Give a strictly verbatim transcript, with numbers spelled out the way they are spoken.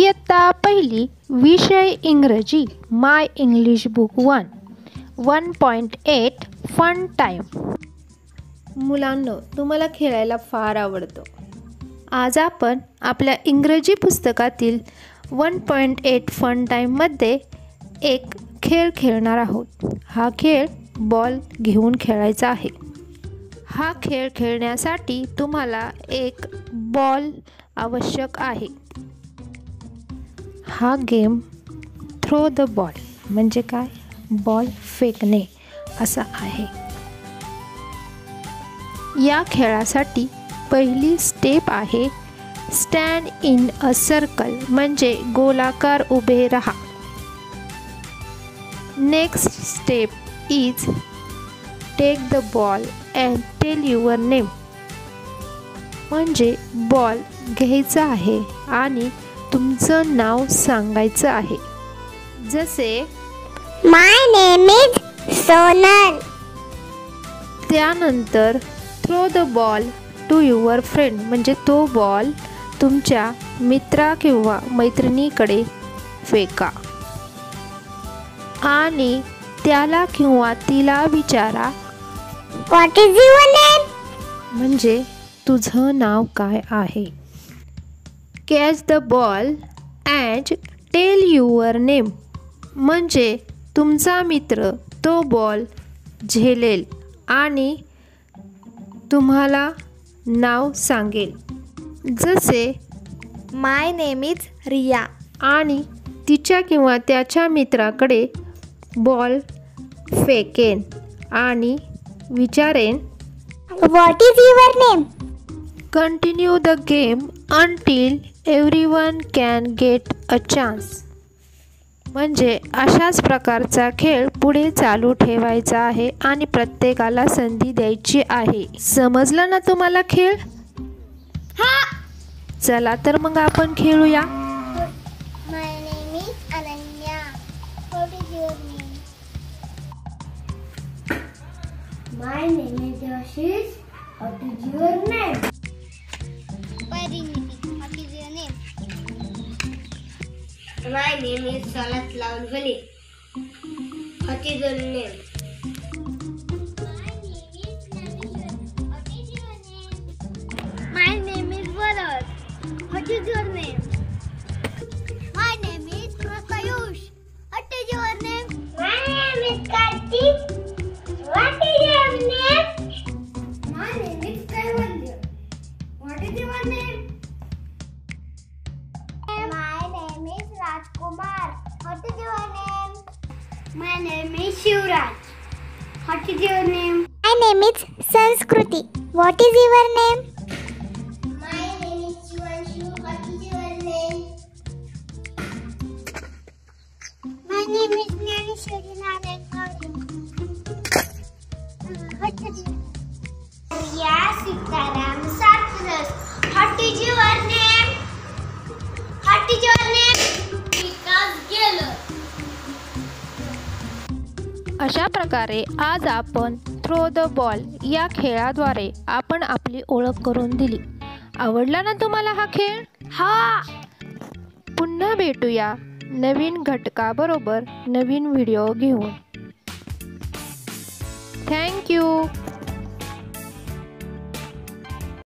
इयत्ता पहिली विषय इंग्रजी my English book one one point eight fun time. मुलांनो, तुम्हाला खेळायला फार आवडतं. आज आपण आपल्या इंग्रजी पुस्तकातील वन पॉईंट एट फन टाईममध्ये एक खेळ खेळणार आहोत. हा खेळ बॉल घेऊन खेळायचा आहे. हा खेळ खेळण्यासाठी तुम्हाला एक बॉल आवश्यक आहे. हा गेम थ्रो द बॉल म्हणजे काय, बॉल फेकणे असा आहे. या खेळासाठी पहिली स्टेप आहे स्टँड इन अ सर्कल म्हणजे गोलाकार उभे राहा. Next step is take the ball and tell your name म्हणजे बॉल घ्यायचा आहे आणि तुमचं नाव सांगायचं आहे. जसे माय नेम इज सोनल. त्यानंतर throw the ball to your friend म्हणजे तो बॉल तुमच्या मित्रा किंवा मैत्रिणीकडे फेका आणि त्याला किंवा तिला विचारा व्हॉट इज युअर नेम म्हणजे तुझं नाव काय आहे. Catch the ball and tell your name म्हणजे तुमचा मित्र तो बॉल झेलेल आणि तुम्हाला नाव सांगेल. जसे माय नेम इज रिया आणि तिच्या किंवा त्याच्या मित्राकडे बॉल फेकेन आणि विचारेन what is your name. Continue the game until everyone can get a chance म्हणजे अशाच प्रकारचा खेळ पुढे चालू ठेवायचा आहे आणि प्रत्येकाला संधी द्यायची आहे. समजलं ना तुम्हाला खेळ? हा. चला तर मग आपण खेळूया. My name is Ananya. What is your name. My name is Ashish. What is your name. What is your name? My name is Salat Launvali. What is your name? My name is Naveen. What is your name? My name is Varad. What is your name? My name is Pratayush. What is your name? My name is Kartik. What is your name? My name is Kaivalya. What is your name? My name is Rajkumar. What is your name? My name is Shivraj. What is your name? My name is Sanskruti. What is your name? My name is Shivanshu. What is your name? My name is Jnaneshwari Narayan. What is your name? Riya Sitaram Satras. What is your name? What is your name? Vikas Geller. अशा प्रकारे आज आपण throw the ball या खेळाद्वारे आपण आपली ओळख करून दिली. आवडला ना तुम्हाला हा खेळ? हा. पुन्हा भेटूया नवीन घटकाबरोबर नवीन व्हिडिओ घेऊन. Thank you.